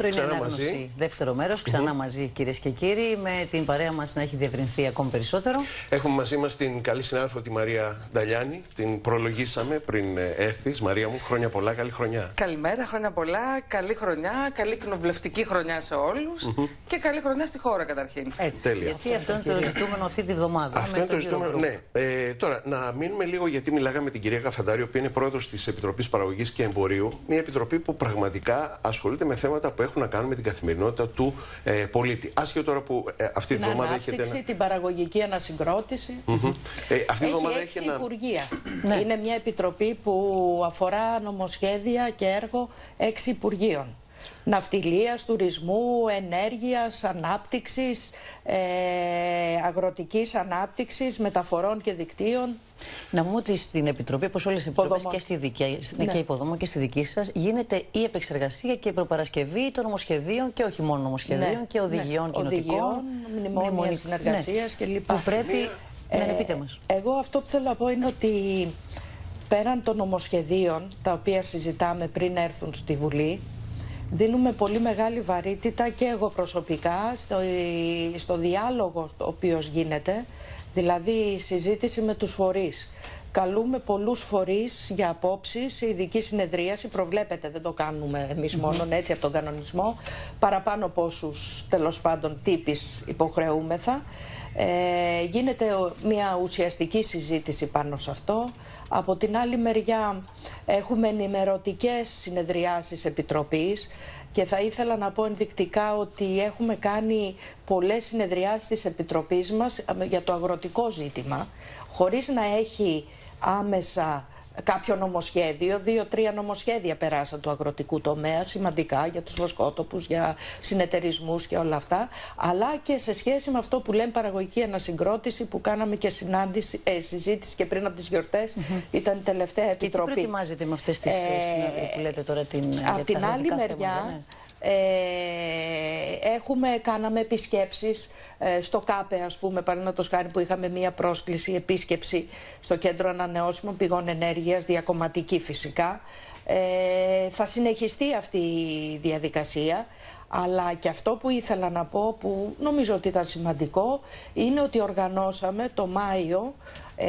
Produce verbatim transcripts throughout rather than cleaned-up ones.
Πρωινή Ανάγνωση. Δεύτερο μέρος, ξανά mm-hmm. μαζί, κυρίες και κύριοι, με την παρέα μας να έχει διευρυνθεί ακόμη περισσότερο. Έχουμε μαζί μας την καλή συνάδελφο τη Μαρία Νταλιάνη. Την προλογίσαμε πριν έρθεις. Μαρία μου, χρόνια πολλά, καλή χρονιά. Καλημέρα, χρόνια πολλά, καλή χρονιά, καλή κοινοβουλευτική χρονιά σε όλους mm-hmm. και καλή χρονιά στη χώρα καταρχήν. Έτσι. Τέλεια. Γιατί αυτό είναι το ζητούμενο αυτή τη βδομάδα. Αυτό είναι το ζητούμενο. Ναι. Ε, τώρα, να μείνουμε λίγο, γιατί μιλάγαμε με την κυρία Καφαντάριο, που είναι πρόεδρος της Επιτροπής Παραγωγής και Εμπορίου. Μια επιτροπή που πραγματικά ασχολείται με θέματα που έχουν να κάνουν με την καθημερινότητα του ε, πολίτη. Άσχετο τώρα που ε, αυτή τη βδομάδα έχετε. Την την παραγωγική ανασυγκρότηση. Mm-hmm. ε, αυτή έχει έχει έξι ένα... υπουργεία. Ναι. Είναι μια επιτροπή που αφορά νομοσχέδια και έργο έξι υπουργείων. Ναυτιλίας, τουρισμού, ενέργειας, ανάπτυξης, ε, αγροτικής ανάπτυξης, μεταφορών και δικτύων. Να πούμε ότι στην Επιτροπή, όπως όλες τις επιτροπές και στη δική, ναι. και υποδομών και στη δική σας, γίνεται η επεξεργασία και η προπαρασκευή των νομοσχεδίων και όχι μόνο νομοσχεδίων ναι. και οδηγιών ναι. κοινοτικών. Οδηγιών, μνημόνια συνεργασίας ναι. κλπ. Που πρέπει. Ε, ναι, ναι, πείτε μας. Εγώ αυτό που θέλω να πω είναι ότι πέραν των νομοσχεδίων, τα οποία συζητάμε πριν έρθουν στη Βουλή, δίνουμε πολύ μεγάλη βαρύτητα και εγώ προσωπικά στο, στο διάλογο ο οποίος γίνεται, δηλαδή η συζήτηση με τους φορείς. Καλούμε πολλούς φορείς για απόψεις σε ειδική συνεδρίαση, προβλέπετε, δεν το κάνουμε εμείς μόνον έτσι από τον κανονισμό, παραπάνω από όσους τέλος πάντων τύπης υποχρεούμεθα. Ε, γίνεται μια ουσιαστική συζήτηση πάνω σε αυτό. Από την άλλη μεριά έχουμε ενημερωτικές συνεδριάσεις επιτροπής και θα ήθελα να πω ενδεικτικά ότι έχουμε κάνει πολλές συνεδριάσεις της επιτροπής μας για το αγροτικό ζήτημα, χωρίς να έχει άμεσα κάποιο νομοσχέδιο. Δύο-τρία νομοσχέδια περάσαν του αγροτικού τομέα, σημαντικά για τους βοσκότοπους, για συνεταιρισμούς και όλα αυτά, αλλά και σε σχέση με αυτό που λέμε παραγωγική ανασυγκρότηση, που κάναμε και συνάντηση, ε, συζήτηση και πριν από τις γιορτές, mm-hmm. ήταν η τελευταία επιτροπή. Και τι προετοιμάζετε με αυτές τις ε, συναντήσεις που λέτε τώρα την από την άλλη μεριά, θέματα, ναι. Ε, έχουμε, κάναμε επισκέψεις ε, στο ΚΑΠΕ, ας πούμε, παραδείγματος χάρη, που είχαμε μία πρόσκληση επίσκεψη στο Κέντρο Ανανεώσιμων Πηγών Ενέργειας, διακομματική φυσικά. Ε, θα συνεχιστεί αυτή η διαδικασία, αλλά και αυτό που ήθελα να πω, που νομίζω ότι ήταν σημαντικό, είναι ότι οργανώσαμε το Μάιο, ε,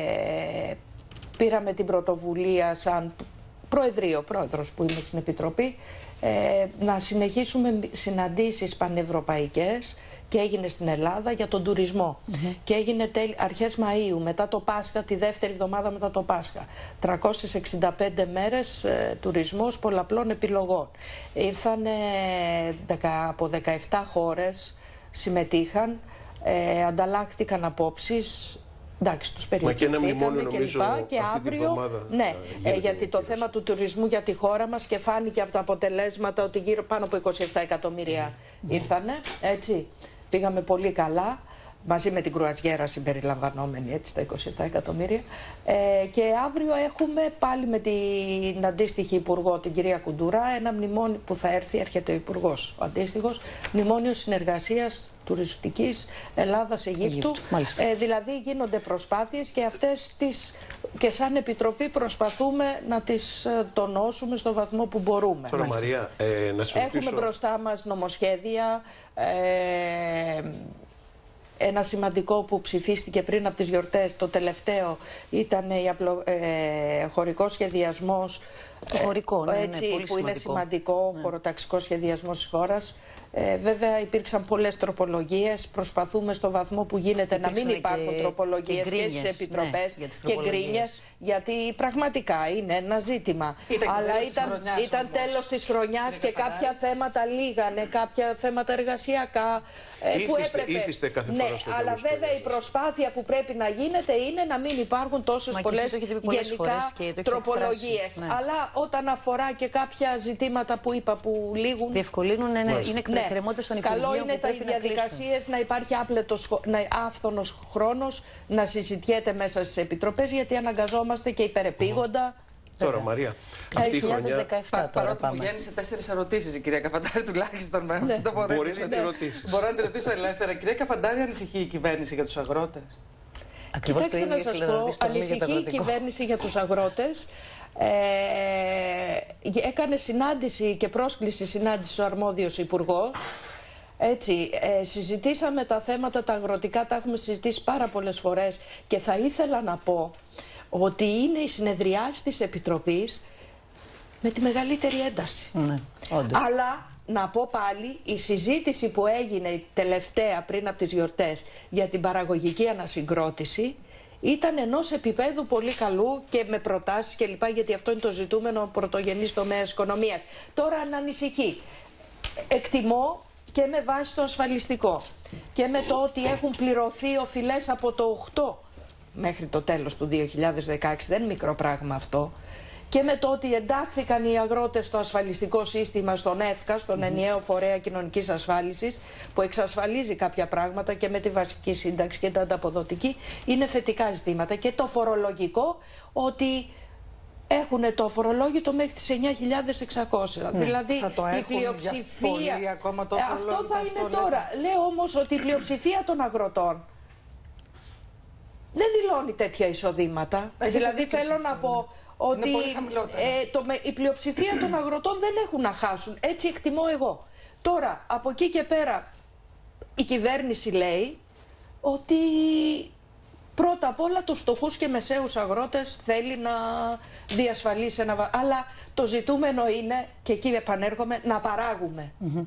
πήραμε την πρωτοβουλία σαν Προεδρείο, πρόεδρος που είμαι στην Επιτροπή, Ε, να συνεχίσουμε συναντήσεις πανευρωπαϊκές, και έγινε στην Ελλάδα για τον τουρισμό. Mm-hmm. Και έγινε τέλ, αρχές Μαΐου, μετά το Πάσχα, τη δεύτερη εβδομάδα μετά το Πάσχα. τριακόσιες εξήντα πέντε μέρες ε, τουρισμός πολλαπλών επιλογών. Ήρθαν ε, από δεκαεπτά χώρες, συμμετείχαν, ε, ανταλλάχτηκαν απόψεις. Εντάξει, τους περιοχθήκαμε και λοιπά, και αύριο, ναι, ε, γιατί το θέμα του τουρισμού για τη χώρα μας, και φάνηκε από τα αποτελέσματα ότι γύρω πάνω από είκοσι επτά εκατομμύρια mm. ήρθανε, έτσι, πήγαμε πολύ καλά, μαζί με την κρουαζιέρα συμπεριλαμβανόμενη, έτσι, τα είκοσι επτά εκατομμύρια. Ε, και αύριο έχουμε πάλι με την αντίστοιχη υπουργό, την κυρία Κουντούρα, ένα μνημόνιο που θα έρθει, έρχεται ο υπουργός, ο αντίστοιχος, μνημόνιο συνεργασίας τουριστικής Ελλάδας-Αιγύπτου. Ε, δηλαδή γίνονται προσπάθειες και αυτές τις, και σαν Επιτροπή προσπαθούμε να τις τονώσουμε στο βαθμό που μπορούμε. Τώρα, Μαρία, ε, να σου Έχουμε μπροστά μας νομοσχέδια. Ε, Ένα σημαντικό που ψηφίστηκε πριν από τις γιορτές, το τελευταίο, ήταν η απλο, ε, χωρικός σχεδιασμός. Το χωρικό, ναι, έτσι, ναι, πολύ που σημαντικό. Είναι σημαντικό, ναι. Χωροταξικός σχεδιασμός της χώρας. Ε, βέβαια υπήρξαν πολλές τροπολογίες. Προσπαθούμε στο βαθμό που γίνεται υπήρξαν να μην υπάρχουν και, τροπολογίες και, και στις επιτροπές, ναι, και γκρίνιες, γιατί πραγματικά είναι ένα ζήτημα. Ήταν αλλά ήταν, χρονιάς, ήταν τέλος της χρονιάς και κάποια θέματα λίγανε, κάποια θέματα εργασιακά ε, ήθιστε, που έπρεπε. Ήθιστε κάθε φορά, ναι, στο αλλά βέβαια η προσπάθεια που πρέπει να γίνεται είναι να μην υπάρχουν τόσες Μα πολλές γενικά τροπολογίες. Ναι. Αλλά όταν αφορά και κάποια ζητήματα που είπα που λήγουν. Διευκολύνουν, ναι, είναι ναι. Των Καλό είναι τα διαδικασίες να, να υπάρχει άπλετος, να, άφθονος χρόνος να συζητιέται μέσα στις επιτροπές, γιατί αναγκαζόμαστε και υπερεπίγοντα. Mm-hmm. Τώρα, Μαρία, αυτή η χρονιά. Πα, παρότι μου βγαίνει σε τέσσερις ερωτήσεις η κυρία Καφαντάρη, τουλάχιστον με ναι. το Μπορείς να τη ρωτήσεις. Μπορώ να τη ρωτήσω ελεύθερα. Κυρία Καφαντάρη, ανησυχεί η κυβέρνηση για τους αγρότες? Ακριβώς το ίδιο να σας πω, ανησυχεί η κυβέρνηση για τους αγρότες. Ε, έκανε συνάντηση και πρόσκληση συνάντηση ο αρμόδιος υπουργός. Έτσι, ε, συζητήσαμε τα θέματα τα αγροτικά, τα έχουμε συζητήσει πάρα πολλές φορές και θα ήθελα να πω ότι είναι η συνεδριάση της Επιτροπής με τη μεγαλύτερη ένταση. Ναι, όντως. Αλλά να πω πάλι, η συζήτηση που έγινε τελευταία πριν από τις γιορτές για την παραγωγική ανασυγκρότηση ήταν ενός επίπεδου πολύ καλού και με προτάσεις κλπ. Γιατί αυτό είναι το ζητούμενο πρωτογενής τομέας οικονομίας. Τώρα ανησυχεί. Εκτιμώ και με βάση το ασφαλιστικό και με το ότι έχουν πληρωθεί οφειλές από το οκτώ μέχρι το τέλος του δύο χιλιάδες δεκαέξι, δεν είναι μικρό πράγμα αυτό, και με το ότι εντάχθηκαν οι αγρότες στο ασφαλιστικό σύστημα, στον ΕΦΚΑ, στον ενιαίο φορέα κοινωνικής ασφάλισης, που εξασφαλίζει κάποια πράγματα και με τη βασική σύνταξη και τα ανταποδοτική, είναι θετικά ζητήματα. Και το φορολογικό, ότι έχουν το αφορολόγητο μέχρι τις εννιά χιλιάδες εξακόσια. Ναι. Δηλαδή θα το η πλειοψηφία. Πολύ ακόμα το αυτό θα είναι αυτό τώρα. Λέτε. Λέω όμως ότι η πλειοψηφία των αγροτών δεν δηλώνει τέτοια εισοδήματα. Έχει δηλαδή θέλω να πω ότι ε, το, η πλειοψηφία των αγροτών δεν έχουν να χάσουν. Έτσι εκτιμώ εγώ. Τώρα, από εκεί και πέρα, η κυβέρνηση λέει ότι πρώτα απ' όλα τους φτωχούς και μεσαίους αγρότες θέλει να διασφαλίσει ένα... Αλλά το ζητούμενο είναι, και εκεί επανέρχομαι, να παράγουμε. Mm-hmm.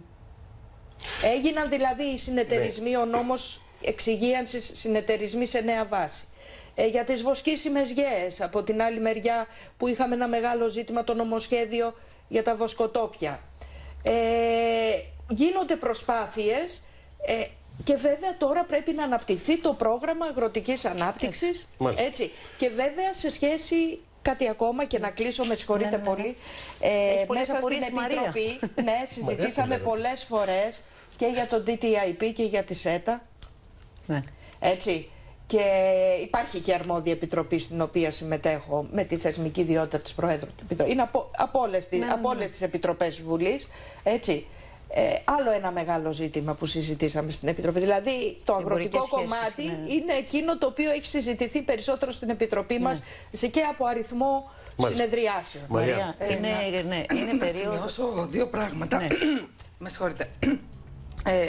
Έγιναν δηλαδή οι συνεταιρισμοί, ναι. Ο νόμος εξυγίανσης συνεταιρισμοί σε νέα βάση. Ε, για τις βοσκήσιμες γέες, από την άλλη μεριά που είχαμε ένα μεγάλο ζήτημα, το νομοσχέδιο για τα βοσκοτόπια. Ε, γίνονται προσπάθειες ε, και βέβαια τώρα πρέπει να αναπτυχθεί το πρόγραμμα αγροτικής ανάπτυξης. Έτσι. Και βέβαια σε σχέση... Κάτι ακόμα και να κλείσω, με συγχωρείτε ναι, ναι, ναι. πολύ. Ε, μέσα στην Επιτροπή ναι, συζητήσαμε πολλές φορές και για το ντι τι άι πι και για τη ΣΕΤΑ. Ναι. Έτσι. Και υπάρχει και αρμόδια επιτροπή στην οποία συμμετέχω με τη θεσμική ιδιότητα της Προέδρου του Επιτροπή. Είναι από, από όλες τις, ναι, ναι, ναι. από όλες τις επιτροπές της Βουλής. Έτσι. Ε, άλλο ένα μεγάλο ζήτημα που συζητήσαμε στην Επιτροπή. Δηλαδή το αγροτικό κομμάτι σχέσεις, ναι. είναι εκείνο το οποίο έχει συζητηθεί περισσότερο στην Επιτροπή ναι. μας σε και από αριθμό Μάλιστα. συνεδριάσεων. Μαρία, ε, είναι, να, ναι, είναι να περίοδο... σημειώσω δύο πράγματα. Ναι. Με συγχωρείτε. Ε,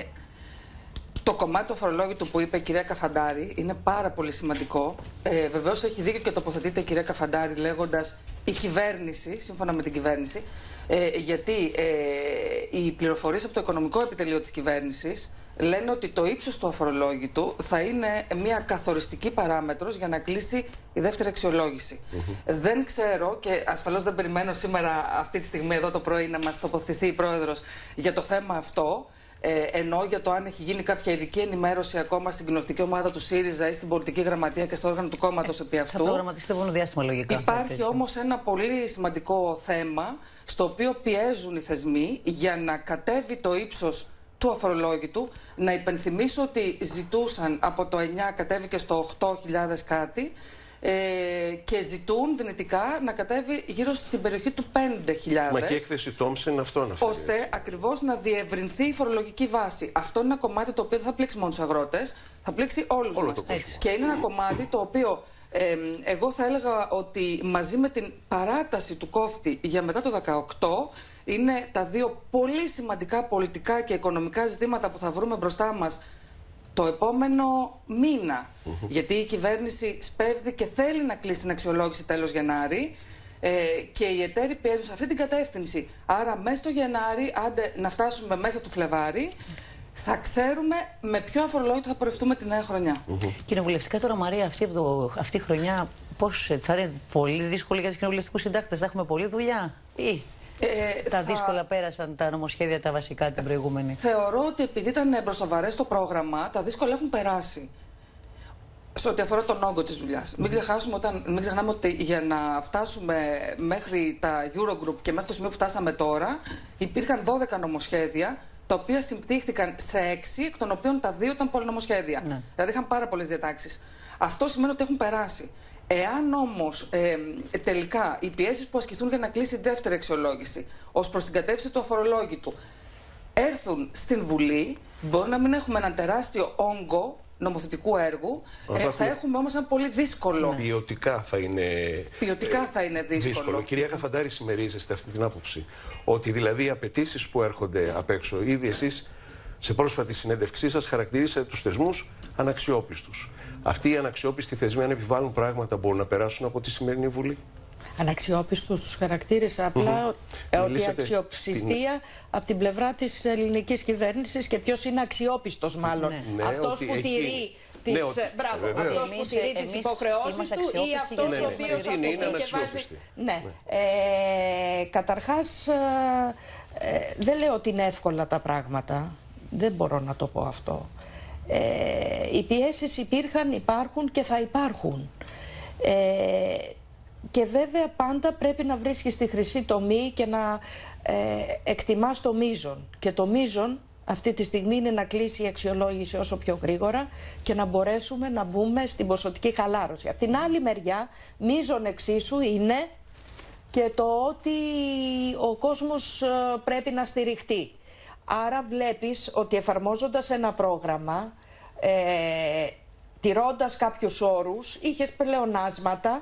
το κομμάτι του αφορολόγητου που είπε η κυρία Καφαντάρη είναι πάρα πολύ σημαντικό. Ε, βεβαίως έχει δίκιο και τοποθετείται η κυρία Καφαντάρη λέγοντας η κυβέρνηση, σύμφωνα με την κυβέρνηση, Ε, γιατί ε, οι πληροφορίες από το οικονομικό επιτελείο της κυβέρνησης λένε ότι το ύψος του αφορολόγητου θα είναι μια καθοριστική παράμετρος για να κλείσει η δεύτερη αξιολόγηση. Mm-hmm. Δεν ξέρω και ασφαλώς δεν περιμένω σήμερα αυτή τη στιγμή εδώ το πρωί να μας τοποθετηθεί η Πρόεδρος για το θέμα αυτό. Ε, ενώ για το αν έχει γίνει κάποια ειδική ενημέρωση ακόμα στην κοινοβουλευτική ομάδα του ΣΥΡΙΖΑ ή στην πολιτική γραμματεία και στο όργανο του κόμματος επί αυτού. Θα προγραμματιστεί το επόμενο διάστημα λογικά. Υπάρχει όμως ένα πολύ σημαντικό θέμα στο οποίο πιέζουν οι θεσμοί για να κατέβει το ύψος του αφορολόγητου. Να υπενθυμίσω ότι ζητούσαν από το εννιά κατέβηκε στο οκτώ χιλιάδες κάτι. Ε, και ζητούν δυνητικά να κατέβει γύρω στην περιοχή του πέντε χιλιάδες. Μα και η έκθεση Τόμσεν αυτό αναφέρει. Ώστε ακριβώς να διευρυνθεί η φορολογική βάση. Αυτό είναι ένα κομμάτι το οποίο δεν θα πλήξει μόνο τους αγρότες, θα πλήξει όλους Όλο μας. Και είναι ένα κομμάτι το οποίο ε, εγώ θα έλεγα ότι μαζί με την παράταση του κόφτη για μετά το δεκαοκτώ είναι τα δύο πολύ σημαντικά πολιτικά και οικονομικά ζητήματα που θα βρούμε μπροστά μας το επόμενο μήνα. Mm-hmm. Γιατί η κυβέρνηση σπέβδει και θέλει να κλείσει την αξιολόγηση τέλος Γενάρη ε, και οι εταίροι πιέζουν σε αυτή την κατεύθυνση. Άρα μέσα στο Γενάρη, άντε να φτάσουμε μέσα του Φλεβάρι, θα ξέρουμε με ποιο αφορολόγητο θα πορευτούμε τη νέα χρονιά. Mm-hmm. Κοινοβουλευτικά τώρα, Μαρία, αυτή, αυτή η χρονιά πώς θα είναι πολύ δύσκολη για τους κοινοβουλευτικούς συντάκτες, θα έχουμε πολλή δουλειά ή... Ε, τα θα... δύσκολα πέρασαν τα νομοσχέδια τα βασικά την προηγούμενη. Θεωρώ ότι επειδή ήταν μπροστοβαρές το πρόγραμμα, τα δύσκολα έχουν περάσει. Σε ό,τι αφορά τον όγκο της δουλειάς. Mm-hmm. Μην ξεχάσουμε όταν, μην ξεχνάμε ότι για να φτάσουμε μέχρι τα Eurogroup και μέχρι το σημείο που φτάσαμε τώρα, υπήρχαν δώδεκα νομοσχέδια, τα οποία συμπτύχθηκαν σε έξι, εκ των οποίων τα δύο ήταν πολυνομοσχέδια. Ναι. Δηλαδή είχαν πάρα πολλές διατάξεις. Αυτό σημαίνει ότι έχουν περάσει. Εάν όμως ε, τελικά οι πιέσεις που ασκηθούν για να κλείσει η δεύτερη αξιολόγηση ως προς την κατεύθυνση του αφορολόγητου έρθουν στην Βουλή, μπορεί να μην έχουμε έναν τεράστιο όγκο νομοθετικού έργου. Ε, θα, θα έχουμε όμως ένα πολύ δύσκολο. Ναι. Ποιοτικά θα είναι, Ποιοτικά ε, θα είναι δύσκολο. δύσκολο. Κυρία Καφαντάρη, συμμερίζεστε αυτή την άποψη? Ότι δηλαδή οι απαιτήσεις που έρχονται απ' έξω, ήδη εσείς σε πρόσφατη συνέντευξή σας χαρακτηρίσατε τους θεσμούς αναξιόπιστους. Αυτοί οι αναξιόπιστοι θεσμοί, αν επιβάλλουν πράγματα, μπορούν να περάσουν από τη σημερινή Βουλή? Αναξιόπιστους τους χαρακτήρισα απλά mm-hmm. ότι η αξιοπιστία στην... από την πλευρά της ελληνικής κυβέρνησης, και ποιος είναι αξιόπιστος μάλλον. Ναι. Αυτός ναι, που εκεί... τηρεί τις, ναι, ότι... μπράβο, αυτός που τηρεί τις υποχρεώσεις του ή αυτός ναι, ναι, ο οποίος ναι, ναι, είναι βάζει... Ναι. ναι. Ε, καταρχάς ε, ε, δεν λέω ότι είναι εύκολα τα πράγματα. Δεν μπορώ να το πω αυτό. Ε, οι πιέσεις υπήρχαν, υπάρχουν και θα υπάρχουν. Ε, Και βέβαια πάντα πρέπει να βρίσκεις τη χρυσή τομή και να ε, εκτιμάς το μείζον. Και το μείζον αυτή τη στιγμή είναι να κλείσει η αξιολόγηση όσο πιο γρήγορα και να μπορέσουμε να μπούμε στην ποσοτική χαλάρωση. Από την άλλη μεριά, μείζον εξίσου είναι και το ότι ο κόσμος πρέπει να στηριχτεί. Άρα βλέπεις ότι εφαρμόζοντας ένα πρόγραμμα, ε, τηρώντας κάποιους όρους, είχες πλεονάσματα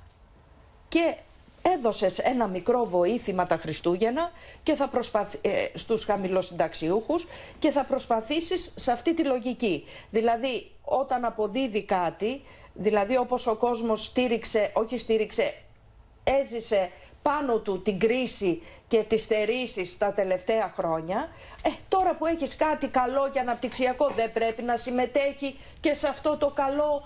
και έδωσες ένα μικρό βοήθημα τα Χριστούγεννα και θα προσπαθ... ε, στους χαμηλοσυνταξιούχους και θα προσπαθήσεις σε αυτή τη λογική. Δηλαδή όταν αποδίδει κάτι, δηλαδή όπως ο κόσμος στήριξε, όχι στήριξε, έζησε πάνω του την κρίση και τις στερήσεις τα τελευταία χρόνια, ε, τώρα που έχεις κάτι καλό και αναπτυξιακό, δεν πρέπει να συμμετέχει και σε αυτό το καλό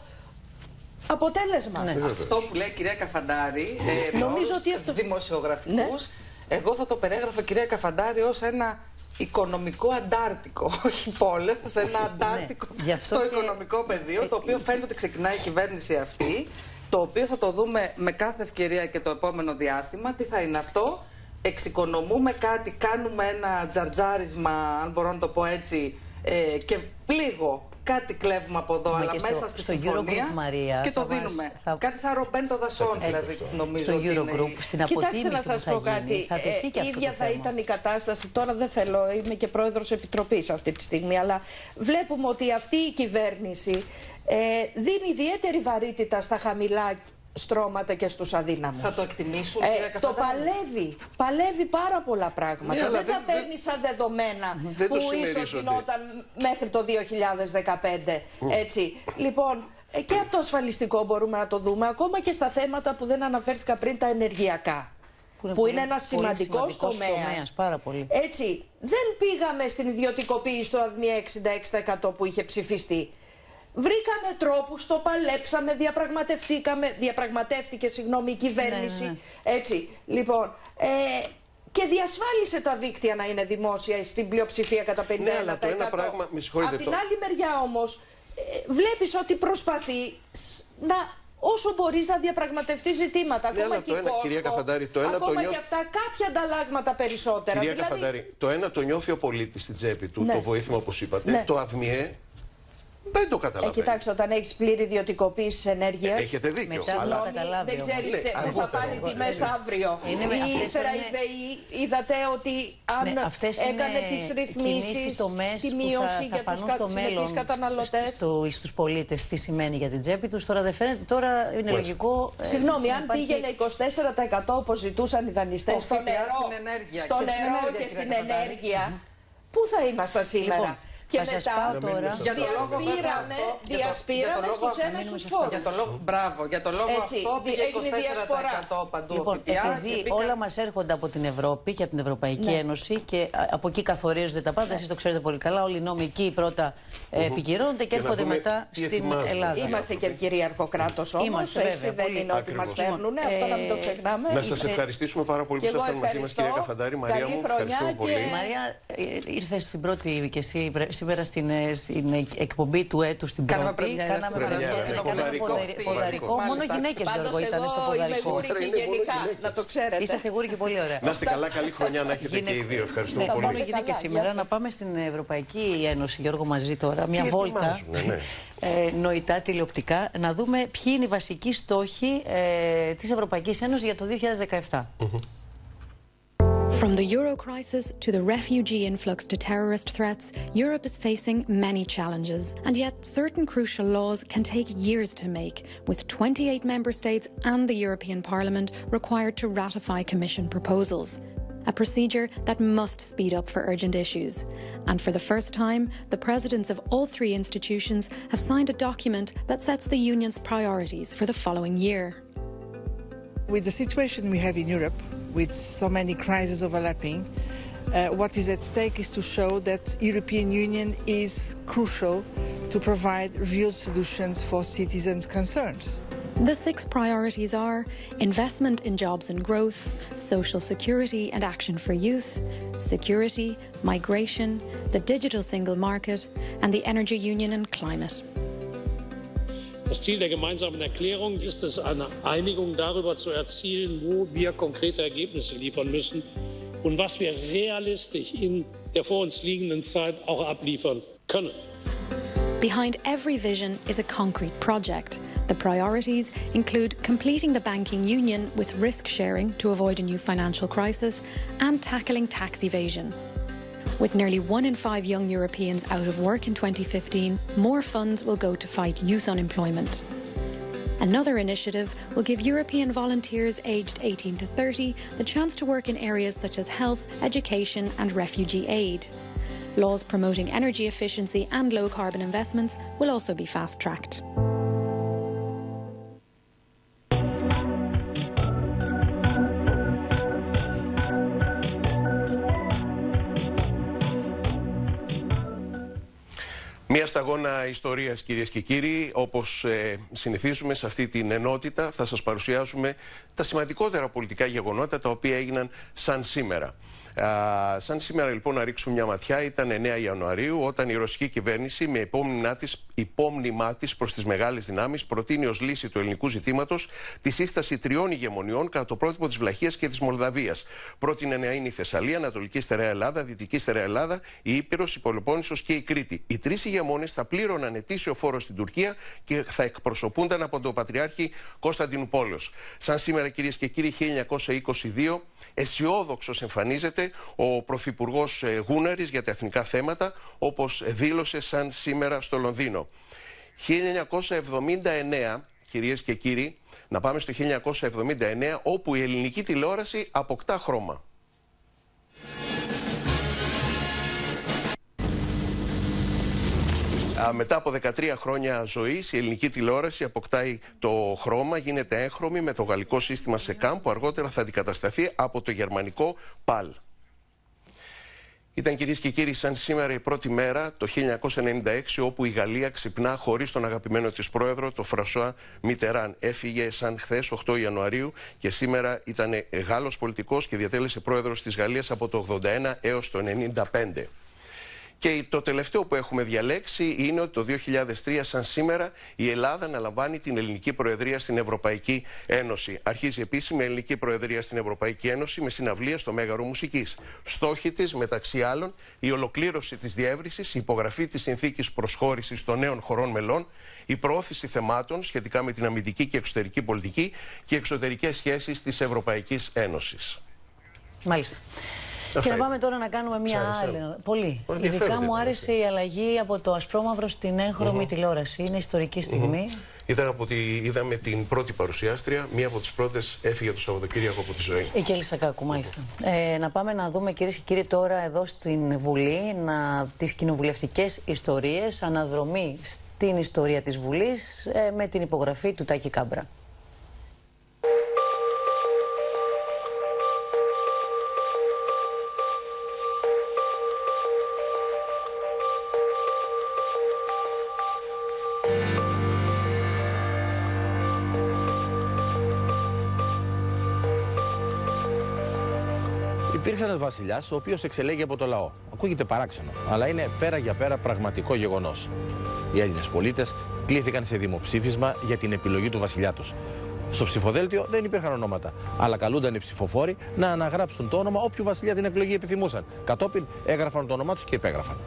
αποτέλεσμα? Ναι. Αυτό που λέει η κυρία Καφαντάρη, ε, νομίζω ότι αυτό... δημοσιογραφικούς, ναι. εγώ θα το περιέγραφα, κυρία Καφαντάρη, ως ένα οικονομικό αντάρτικο, όχι πόλεμο, σε ένα αντάρτικο ναι. στο και... οικονομικό πεδίο, ε, το οποίο ε, φαίνεται ότι ξεκινάει η κυβέρνηση αυτή, το οποίο θα το δούμε με κάθε ευκαιρία και το επόμενο διάστημα. Τι θα είναι αυτό? Εξοικονομούμε κάτι, κάνουμε ένα τζαρτζάρισμα, αν μπορώ να το πω έτσι, ε, και λίγο κάτι κλέβουμε από εδώ, αλλά μέσα στο, στη στο συμφωνία Eurogroup, Μαρία, και το δίνουμε. Θα... Κάτι σαν ρομπέν το δασόν, δηλαδή, νομίζω. Στο Eurogroup, είναι... στην αποτίμηση Κοιτάξτε, να σας που θα πω κάτι. γίνει, θα τεθεί και ε, αυτό ίδια το θα θέμα. ήταν η κατάσταση. Τώρα δεν θέλω, είμαι και πρόεδρος επιτροπής αυτή τη στιγμή, αλλά βλέπουμε ότι αυτή η κυβέρνηση ε, δίνει ιδιαίτερη βαρύτητα στα χαμηλά στρώματα και στους αδύναμους. Θα το εκτιμήσουν, ε, κύριε Το παλεύει. Παλεύει πάρα πολλά πράγματα. Ναι, δεν δεν τα δε, παίρνει σαν δεδομένα δεν που ίσως γινόταν μέχρι το δύο χιλιάδες δεκαπέντε. Mm. Έτσι. Λοιπόν, και από το ασφαλιστικό μπορούμε να το δούμε, ακόμα και στα θέματα που δεν αναφέρθηκα πριν, τα ενεργειακά. Που είναι, που πολύ, είναι ένας σημαντικός τομέας. τομέας, πάρα πολύ. Έτσι, δεν πήγαμε στην ιδιωτικοποίηση του ΑΔΜΙΕ εξήντα έξι τοις εκατό που είχε ψηφιστεί. Βρήκαμε τρόπους, το παλέψαμε, διαπραγματευτήκαμε, διαπραγματεύτηκε συγγνώμη, η κυβέρνηση. Ναι, ναι. Έτσι, λοιπόν, ε, και διασφάλισε τα δίκτυα να είναι δημόσια στην πλειοψηφία κατά πενήντα τοις εκατό. Ναι, αλλά το ένα πράγμα, με συγχωρείτε. Απ' την άλλη μεριά όμως, ε, βλέπεις ότι προσπαθεί να... όσο μπορείς να διαπραγματευτείς ζητήματα, ναι, ακόμα και το ένα, Κόσκο, κυρία Καφαντάρη, το ένα ακόμα το νιώθ... και αυτά, κάποια ανταλλάγματα περισσότερα. Κυρία δηλαδή... Καφαντάρη, το ένα το νιώθει ο πολίτης στην τσέπη του, ναι. το βοήθημα όπως είπατε, ναι. το ΑΔΜΙΕ δεν το καταλαβαίνει. Ε, κοιτάξτε, όταν έχεις πλήρη ιδιωτικοποίηση της ενέργειας. Έχετε δίκιο. Μετά, αλλά δεν ξέρεις ναι, πού θα πάνε τιμές αύριο. Ή ύστερα η ΔΕΗ είδατε ότι αν ναι, έκανε τις ρυθμίσεις, τη μείωση για τους καταναλωτές καταναλωτές. Στο, στους πολίτες τι σημαίνει για την τσέπη τους, τώρα δεν φαίνεται, τώρα είναι Πώς. λογικό. Συγγνώμη, ε, αν υπάρχει... πήγαινε είκοσι τέσσερα τοις εκατό όπως ζητούσαν οι δανειστές στο νερό και στην ενέργεια, πού θα ήμασταν σήμερα? Και θα μετά τώρα. διασπήραμε, διασπήραμε στους έμεσους φόρους. Για το λόγο, μπράβο, για το λόγο έτσι, αυτό πήγε έγινε διασπορά. Παντού λοιπόν, επειδή πήγα... όλα μας έρχονται από την Ευρώπη και από την Ευρωπαϊκή ναι. Ένωση και από εκεί καθορίζονται τα πάντα, εσείς το ξέρετε πολύ καλά, όλοι οι νόμοι εκεί πρώτα mm-hmm. επικυρώνονται και, και έρχονται μετά στην Ελλάδα. Είμαστε και κυρίαρχο κράτος όμως, έτσι δεν είναι ότι μας φέρνουν, αυτό να μην το ξεχνάμε. Να σας ευχαριστήσουμε πάρα πολύ που ήσασταν μαζί μας, κυρία Καφαντάρη. Μαρία μου, ευχαριστούμε πολύ. Μαρία, ήρθες στην πρώτη και εσύ σήμερα στην, στην εκπομπή του έτου στην πρώτη. Κάναμε ποδαρικό. Μόνο γυναίκες, Γιώργο, ήταν στο ποδαρικό. Είμαι γούρικη γενικά, να το ξέρετε. Είσαστε γούρικη, πολύ ωραία. Να είστε καλά, καλή χρονιά να έχετε και οι δύο. Ευχαριστούμε πολύ. Μόνο γυναίκες σήμερα. Να πάμε στην Ευρωπαϊκή Ένωση, Γιώργο, μαζί τώρα. Μια βόλτα νοητά, τηλεοπτικά. Να δούμε ποιοι είναι οι βασικοί στόχοι της Ευρωπαϊκής Ένωσης για το δύο χιλιάδες δεκαεπτά. From the euro crisis to the refugee influx to terrorist threats, Europe is facing many challenges. And yet certain crucial laws can take years to make, with twenty-eight member states and the European Parliament required to ratify Commission proposals. A procedure that must speed up for urgent issues. And for the first time, the presidents of all three institutions have signed a document that sets the Union's priorities for the following year. With the situation we have in Europe, with so many crises overlapping, uh, what is at stake is to show that European Union is crucial to provide real solutions for citizens' concerns. The six priorities are investment in jobs and growth, social security and action for youth, security, migration, the digital single market, and the energy union and climate. Das Ziel der gemeinsamen Erklärung ist es, eine Einigung darüber zu erzielen, wo wir konkrete Ergebnisse liefern müssen und was wir realistisch in der vor uns liegenden Zeit auch abliefern können. Behind every vision is a concrete project. The priorities include completing the banking union with risk sharing to avoid a new financial crisis and tackling tax evasion. With nearly one in five young Europeans out of work in twenty fifteen, more funds will go to fight youth unemployment. Another initiative will give European volunteers aged eighteen to thirty the chance to work in areas such as health, education and refugee aid. Laws promoting energy efficiency and low-carbon investments will also be fast-tracked. Μια σταγόνα ιστορίας, κυρίες και κύριοι. Όπως ε, συνηθίζουμε σε αυτή την ενότητα, θα σας παρουσιάσουμε τα σημαντικότερα πολιτικά γεγονότα τα οποία έγιναν σαν σήμερα. Α, σαν σήμερα λοιπόν να ρίξουμε μια ματιά, ήταν εννέα Ιανουαρίου, όταν η ρωσική κυβέρνηση με υπόμνημά της, υπόμνημά της προς τις μεγάλες δυνάμεις προτείνει ως λύση του ελληνικού ζητήματος τη σύσταση τριών ηγεμονιών κατά το πρότυπο της Βλαχίας και της Μολδαβίας. Πρότεινε να είναι η Θεσσαλία, Ανατολική Στερεά Ελλάδα, Δυτική Στερεά Ελλάδα, η Ήπειρος, η Πελοπόννησος και η Κρήτη. Οι τρεις ηγεμόνες θα πλήρωναν ετήσιο φόρο στην Τουρκία και θα εκπροσωπούνταν από τον Πατριάρχη Κωνσταντινούπολεως. Σαν σήμερα, κυρίες και κύριοι, χίλια εννιακόσια είκοσι δύο, αισιόδοξος εμφανίζεται ο Πρωθυπουργός Γούναρης για τα εθνικά θέματα, όπως δήλωσε σαν σήμερα στο Λονδίνο. χίλια εννιακόσια εβδομήντα εννέα, κυρίες και κύριοι, να πάμε στο χίλια εννιακόσια εβδομήντα εννέα, όπου η ελληνική τηλεόραση αποκτά χρώμα. Μετά από δεκατρία χρόνια ζωής, η ελληνική τηλεόραση αποκτάει το χρώμα, γίνεται έγχρωμη με το γαλλικό σύστημα ΣΕΚΑΜ, που αργότερα θα αντικατασταθεί από το γερμανικό ΠΑΛ. Ήταν, κυρίες και κύριοι, σαν σήμερα η πρώτη μέρα το χίλια εννιακόσια ενενήντα έξι, όπου η Γαλλία ξυπνά χωρίς τον αγαπημένο της πρόεδρο, τον Φρανσουά Μιτεράν. Έφυγε σαν χθες, οκτώ Ιανουαρίου, και σήμερα ήταν Γάλλος πολιτικός και διατέλεσε πρόεδρος της Γαλλίας από το ογδόντα ένα έως το ενενήντα πέντε. Και το τελευταίο που έχουμε διαλέξει είναι ότι το δύο χιλιάδες τρία, σαν σήμερα, η Ελλάδα αναλαμβάνει την ελληνική προεδρία στην Ευρωπαϊκή Ένωση. Αρχίζει επίσημη ελληνική προεδρία στην Ευρωπαϊκή Ένωση με συναυλία στο Μέγαρο Μουσικής. Στόχοι της, μεταξύ άλλων, η ολοκλήρωση της διεύρυνσης, η υπογραφή της συνθήκης προσχώρησης των νέων χωρών μελών, η προώθηση θεμάτων σχετικά με την αμυντική και εξωτερική πολιτική και εξωτερικές σχέσεις της Ευρωπαϊκής Ένωσης. Μάλιστα. Και να πάμε τώρα να κάνουμε μια άλλη. Πολύ. Ειδικά μου άρεσε η αλλαγή από το ασπρόμαυρο στην έγχρωμη mm-hmm. τηλεόραση. Είναι ιστορική στιγμή. Mm-hmm. Ήταν από τη, είδαμε την πρώτη παρουσιάστρια, μία από τις πρώτες έφυγε το Σαββατοκύριακο από τη ζωή. Η Κέλλη Σακάκου, μάλιστα. Mm-hmm. ε, να πάμε να δούμε, κυρίες και κύριοι, τώρα εδώ στην Βουλή να, τις κοινοβουλευτικές ιστορίες, αναδρομή στην ιστορία της Βουλής ε, με την υπογραφή του Τάκη Κάμπρα. Υπήρξε ένας βασιλιάς, ο οποίος εξελέγει από το λαό. Ακούγεται παράξενο, αλλά είναι πέρα για πέρα πραγματικό γεγονός. Οι Έλληνες πολίτες κλήθηκαν σε δημοψήφισμα για την επιλογή του βασιλιά τους. Στο ψηφοδέλτιο δεν υπήρχαν ονόματα, αλλά καλούνταν οι ψηφοφόροι να αναγράψουν το όνομα όποιου βασιλιά την εκλογή επιθυμούσαν. Κατόπιν έγραφαν το όνομά τους και υπέγραφαν.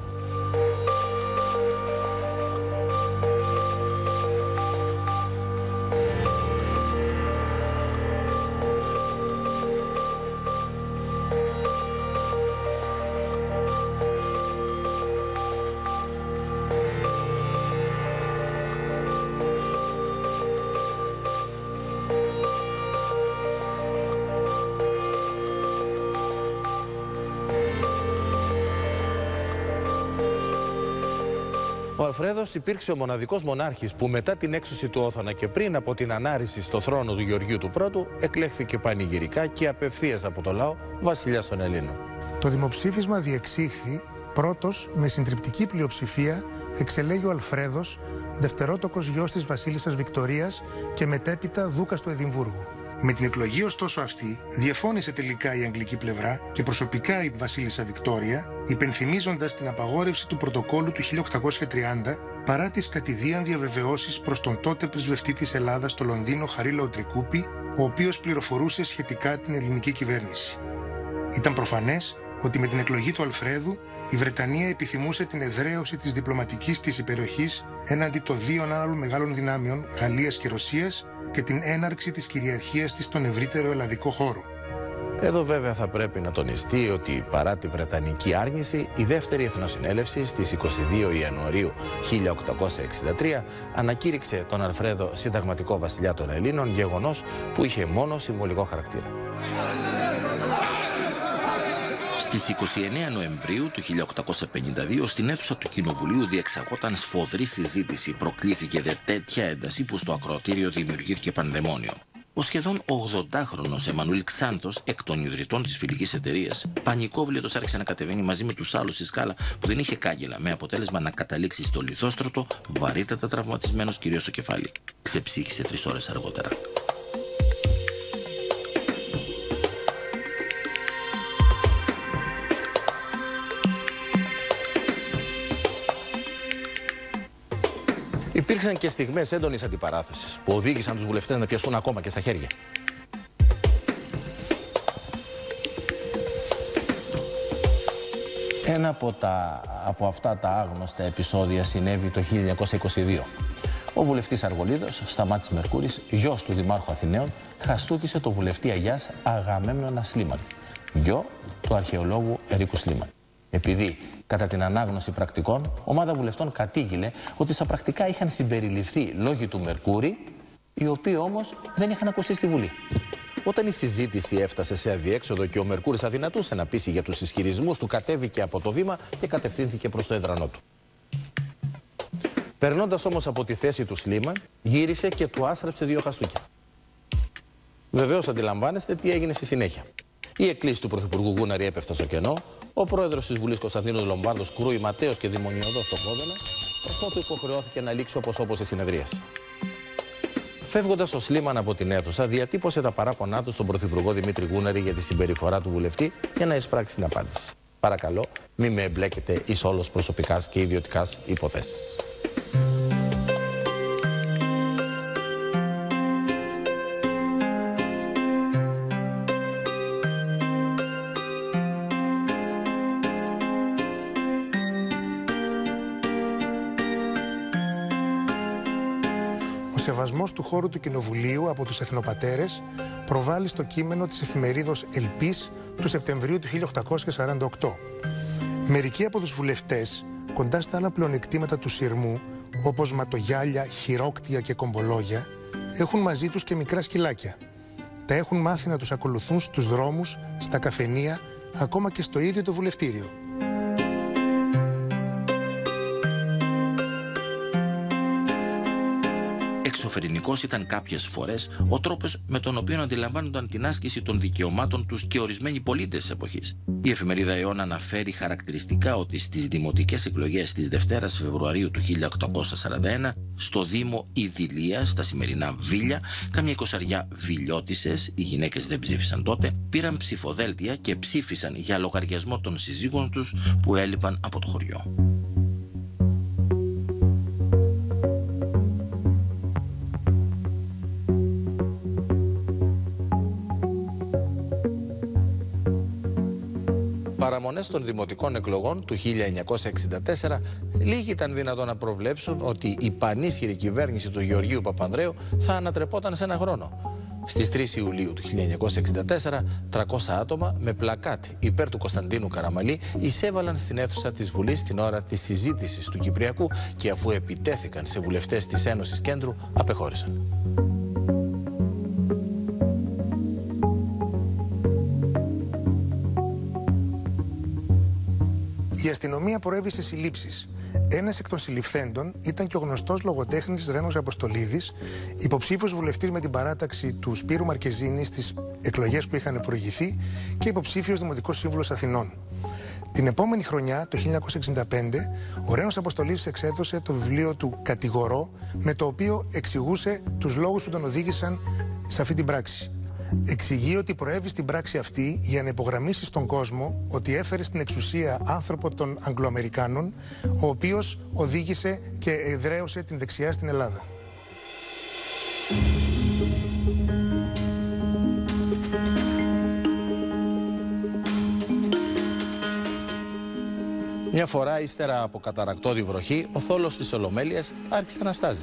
Ο Αλφρέδος υπήρξε ο μοναδικός μονάρχης που μετά την έξωση του Όθωνα και πριν από την ανάρρηση στο θρόνο του Γεωργίου του Πρώτου εκλέχθηκε πανηγυρικά και απευθείας από το λαό βασιλιάς των Ελλήνων. Το δημοψήφισμα διεξήχθη πρώτος με συντριπτική πλειοψηφία εξελέγει ο Αλφρέδος, δευτερότοκος γιος της βασίλισσας Βικτωρίας και μετέπειτα δούκας του Εδιμβούργου. Με την εκλογή ωστόσο αυτή διαφώνησε τελικά η αγγλική πλευρά και προσωπικά η βασίλισσα Βικτόρια, υπενθυμίζοντας την απαγόρευση του πρωτοκόλου του χίλια οκτακόσια τριάντα παρά τις κατηδίαν διαβεβαιώσεις προς τον τότε πρεσβευτή της Ελλάδας στο Λονδίνο Χαρίλαο Τρικούπη, ο οποίος πληροφορούσε σχετικά την ελληνική κυβέρνηση. Ήταν προφανές ότι με την εκλογή του Αλφρέδου η Βρετανία επιθυμούσε την εδραίωση της διπλωματικής της υπεροχής έναντι των δύο άλλων μεγάλων δυνάμεων, Γαλλίας και Ρωσίας, και την έναρξη της κυριαρχίας της στον ευρύτερο ελλαδικό χώρο. Εδώ βέβαια θα πρέπει να τονιστεί ότι παρά τη βρετανική άρνηση, η δεύτερη Εθνοσυνέλευση στις είκοσι δύο Ιανουαρίου χίλια οκτακόσια εξήντα τρία ανακήρυξε τον Αλφρέδο συνταγματικό βασιλιά των Ελλήνων, γεγονός που είχε μόνο συμβολικό χαρακτήρα. Στις είκοσι εννέα Νοεμβρίου του χίλια οκτακόσια πενήντα δύο στην αίθουσα του Κοινοβουλίου διεξαγόταν σφοδρή συζήτηση. Προκλήθηκε δε τέτοια ένταση που στο ακροατήριο δημιουργήθηκε πανδαιμόνιο. Ο σχεδόν ογδοντάχρονος Εμμανουήλ Ξάντος, εκ των ιδρυτών της φιλικής εταιρείας, πανικόβλητος άρχισε να κατεβαίνει μαζί με τους άλλους στη σκάλα που δεν είχε κάγκελα, με αποτέλεσμα να καταλήξει στο λιθόστρωτο, βαρύτατα τραυματισμένος κυρίως στο κεφάλι. Ξεψύχησε τρεις ώρες αργότερα. Υπήρξαν και στιγμές έντονης αντιπαράθεσης που οδήγησαν τους βουλευτές να πιαστούν ακόμα και στα χέρια. Ένα από, τα, από αυτά τα άγνωστα επεισόδια συνέβη το χίλια εννιακόσια είκοσι δύο. Ο βουλευτής Αργολίδος, Σταμάτης Μερκούρης, γιος του Δημάρχου Αθηναίων, χαστούκησε το βουλευτή Αγιάς Αγαμέμνονα Σλίμαν, γιο του αρχαιολόγου Ερίκου Σλίμαν. Επειδή κατά την ανάγνωση πρακτικών, ομάδα βουλευτών κατήγγειλε ότι στα πρακτικά είχαν συμπεριληφθεί λόγοι του Μερκούρη, οι οποίοι όμως δεν είχαν ακουστεί στη Βουλή. Όταν η συζήτηση έφτασε σε αδιέξοδο και ο Μερκούρης αδυνατούσε να πείσει για τους ισχυρισμούς του, κατέβηκε από το βήμα και κατευθύνθηκε προς το έδρανό του. Περνώντας όμως από τη θέση του Σλίμαν, γύρισε και του άστραψε δύο χαστούκια. Βεβαίως αντιλαμβάνεστε τι έγινε στη συνέχεια. Η εκκλήση του Πρωθυπουργού Γούναρη έπεφτα στο κενό, ο πρόεδρος της Βουλής Κωνσταντίνος Λομπάρδος κρούει ματέος και δημονιωδός στο Κόδωνα, ωστόσο υποχρεώθηκε να λήξει όπως όπως η συνεδρίαση. Φεύγοντας ο Σλίμαν από την αίθουσα, διατύπωσε τα παράπονά του στον Πρωθυπουργό Δημήτρη Γούναρη για τη συμπεριφορά του βουλευτή για να εισπράξει την απάντηση. Παρακαλώ, μη με εμπλέκετε εις όλος προσωπικάς και ιδιωτικάς υποθέσεις. Ο σεβασμός του χώρου του Κοινοβουλίου από τους εθνοπατέρες προβάλλει στο κείμενο της εφημερίδος Ελπής του Σεπτεμβρίου του χίλια οκτακόσια σαράντα οκτώ. Μερικοί από τους βουλευτές, κοντά στα άλλα πλεονεκτήματα του σειρμού, όπως ματογιάλια, χειρόκτια και κομπολόγια, έχουν μαζί τους και μικρά σκυλάκια. Τα έχουν μάθει να τους ακολουθούν στους δρόμους, στα καφενεία, ακόμα και στο ίδιο το βουλευτήριο. Εξωφρενικός ήταν κάποιες φορές ο τρόπος με τον οποίο αντιλαμβάνονταν την άσκηση των δικαιωμάτων τους και ορισμένοι πολίτες της εποχής. Η εφημερίδα Αιώνα αναφέρει χαρακτηριστικά ότι στις δημοτικές εκλογές της Δευτέρας Φεβρουαρίου του χίλια οκτακόσια σαράντα ένα, στο Δήμο Ιδηλία, στα σημερινά Βίλια, κάμια εικοσαριά βιλιώτισσες, οι γυναίκες δεν ψήφισαν τότε, πήραν ψηφοδέλτια και ψήφισαν για λογαριασμό των συζύγων τους που έλειπαν από το χωριό. Παραμονές των δημοτικών εκλογών του χίλια εννιακόσια εξήντα τέσσερα, λίγοι ήταν δυνατόν να προβλέψουν ότι η πανίσχυρη κυβέρνηση του Γεωργίου Παπανδρέου θα ανατρεπόταν σε ένα χρόνο. Στις τρεις Ιουλίου του χίλια εννιακόσια εξήντα τέσσερα, τριακόσια άτομα με πλακάτ υπέρ του Κωνσταντίνου Καραμαλή εισέβαλαν στην αίθουσα της Βουλής την ώρα της συζήτησης του Κυπριακού και αφού επιτέθηκαν σε βουλευτές της Ένωσης Κέντρου, απεχώρησαν. Η αστυνομία προέβη σε συλλήψεις Ένας εκ των συλληφθέντων ήταν και ο γνωστός λογοτέχνης Ρένος Αποστολίδης, υποψήφιος βουλευτής με την παράταξη του Σπύρου Μαρκεζίνη στις εκλογές που είχαν προηγηθεί και υποψήφιος δημοτικός σύμβουλος Αθηνών. Την επόμενη χρονιά, το χίλια εννιακόσια εξήντα πέντε, ο Ρένος Αποστολίδης εξέδωσε το βιβλίο του «Κατηγορώ», με το οποίο εξηγούσε τους λόγους που τον οδήγησαν σε αυτή την πράξη. Εξηγεί ότι προέβη στην πράξη αυτή για να υπογραμμίσει στον κόσμο ότι έφερε στην εξουσία άνθρωπο των Αγγλοαμερικάνων, ο οποίος οδήγησε και εδραίωσε την δεξιά στην Ελλάδα. Μια φορά, ύστερα από καταρακτώδη βροχή, ο θόλος της Ολομέλειας άρχισε να στάζει.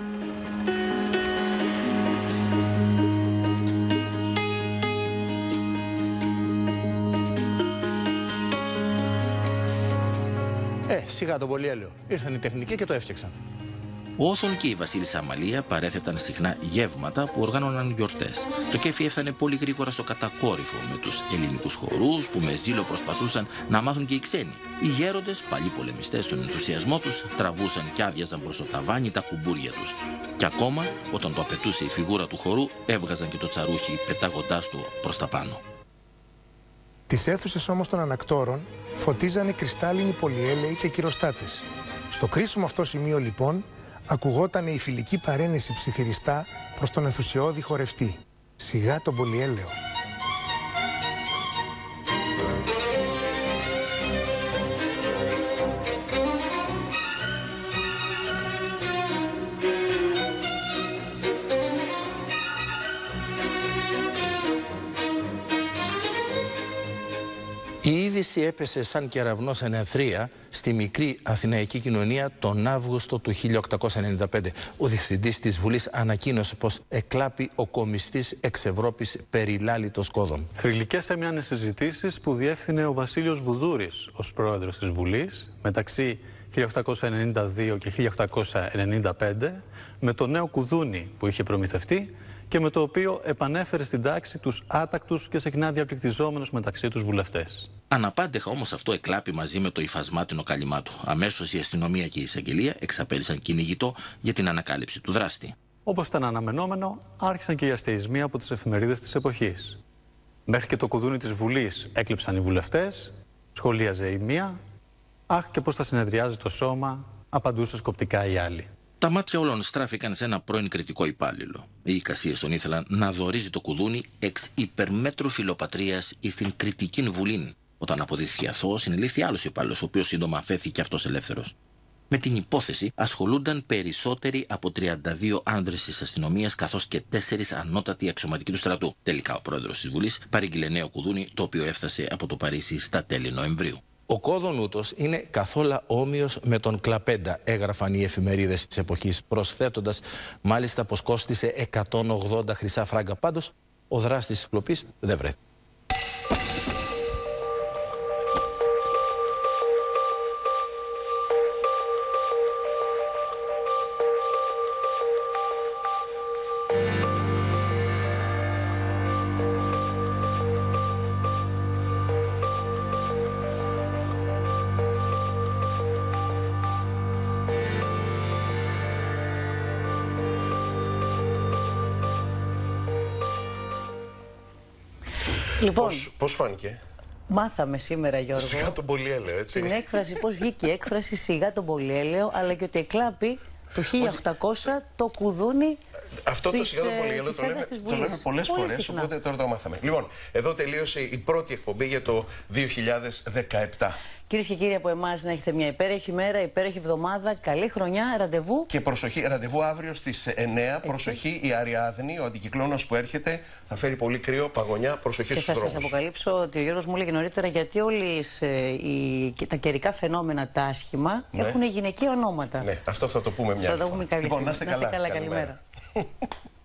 Ε, σιγά τον πολυέλαιο. Ήρθαν οι τεχνικοί και το έφτιαξαν. Ο Όθων και η Βασίλισσα Αμαλία παρέθεταν συχνά γεύματα που οργάνωναν γιορτές. Το κέφι έφτανε πολύ γρήγορα στο κατακόρυφο με τους ελληνικούς χορούς που με ζήλο προσπαθούσαν να μάθουν και οι ξένοι. Οι γέροντες, παλιοί πολεμιστές στον ενθουσιασμό τους, τραβούσαν και άδειαζαν προς το ταβάνι τα κουμπούρια τους. Και ακόμα, όταν το απαιτούσε η φιγούρα του χορού, έβγαζαν και το τσαρούχι πετάγοντάς του προς τα πάνω. Τις αίθουσες όμως των ανακτόρων φωτίζανε κρυστάλλινοι πολυέλαιοι και κυροστάτες. Στο κρίσιμο αυτό σημείο λοιπόν ακουγόταν η φιλική παρένεση ψιθυριστά προς τον ενθουσιώδη χορευτή. Σιγά τον πολυέλαιο. Η είδηση έπεσε σαν κεραυνός εν αιθρία στη μικρή αθηναϊκή κοινωνία τον Αύγουστο του χίλια οκτακόσια ενενήντα πέντε. Ο διευθυντής της Βουλής ανακοίνωσε πως εκλάπη ο κομιστής εξ Ευρώπης περιλάλητος κόδων. Θρυλικές έμειναν οι συζητήσεις που διεύθυνε ο Βασίλειος Βουδούρης ως πρόεδρος της Βουλής μεταξύ χίλια οκτακόσια ενενήντα δύο και χίλια οκτακόσια ενενήντα πέντε με το νέο κουδούνι που είχε προμηθευτεί και με το οποίο επανέφερε στην τάξη τους άτακτους και συχνά διαπληκτιζόμενους μεταξύ τους βουλευτές. Αναπάντεχα όμως αυτό εκλάπη μαζί με το υφασμάτινο κάλυμά του. Αμέσως η αστυνομία και η εισαγγελία εξαπέλυσαν κυνηγητό για την ανακάλυψη του δράστη. Όπως ήταν αναμενόμενο, άρχισαν και οι αστεισμοί από τις εφημερίδες της εποχής. Μέχρι και το κουδούνι της Βουλής έκλειψαν οι βουλευτές, σχολίαζε η μία, αχ και πώς θα συνεδριάζει το σώμα, απαντούσε σκοπτικά η άλλη. Τα μάτια όλων στράφηκαν σε ένα πρώην κριτικό υπάλληλο. Οι εικασίες τον ήθελαν να δωρίζει το κουδούνι εξ υπερμέτρου φιλοπατρίας εις την κριτική βουλήν. Όταν αποδείχθηκε αθώος, συνελήφθη άλλος υπάλληλος, ο οποίος σύντομα αφέθηκε αυτός ελεύθερος. Με την υπόθεση ασχολούνταν περισσότεροι από τριάντα δύο άνδρες της αστυνομίας, καθώς και τέσσερις ανώτατοι αξιωματικοί του στρατού. Τελικά, ο πρόεδρος της Βουλής παρήγγειλε νέο κουδούνι, το οποίο έφτασε από το Παρίσι στα τέλη Νοεμβρίου. Ο κόδων ούτως είναι καθόλου όμοιος με τον κλαπέντα, έγραφαν οι εφημερίδες της εποχής, προσθέτοντας μάλιστα πως κόστισε εκατόν ογδόντα χρυσά φράγκα. Πάντως, ο δράστης της κλοπής δεν βρέθηκε. Λοιπόν, Πώς, πώς φάνηκε? Μάθαμε σήμερα, Γιώργο, σιγά τον πολυέλαιο, έτσι. την έκφραση, πώς βγήκε η έκφραση σιγά τον πολυέλαιο, αλλά και ότι εκλάπη το χίλια οκτακόσια το κουδούνι. Αυτό της, το σιγά τον πολυέλαιο το λέμε, το λέμε πολλές Πολύ φορές, συχνά. οπότε τώρα το μάθαμε. Λοιπόν, εδώ τελείωσε η πρώτη εκπομπή για το δύο χιλιάδες δεκαεπτά. Κυρίες και κύριοι, από εμάς να έχετε μια υπέροχη μέρα, υπέροχη εβδομάδα, καλή χρονιά, ραντεβού. Και προσοχή, ραντεβού αύριο στις εννιά. Έτσι. Προσοχή, η Αριάδνη, ο αντικυκλώνας που έρχεται, θα φέρει πολύ κρύο, παγωνιά, προσοχή στους δρόμους. Και θα σας αποκαλύψω ότι ο Γιώργος μου έλεγε νωρίτερα γιατί όλοι οι, τα καιρικά φαινόμενα, τα άσχημα, ναι, έχουν γυναικεία ονόματα. Ναι, αυτό θα το πούμε μια θα άλλη το πούμε καλή λοιπόν, να είστε καλά, καλά, καλημέρα.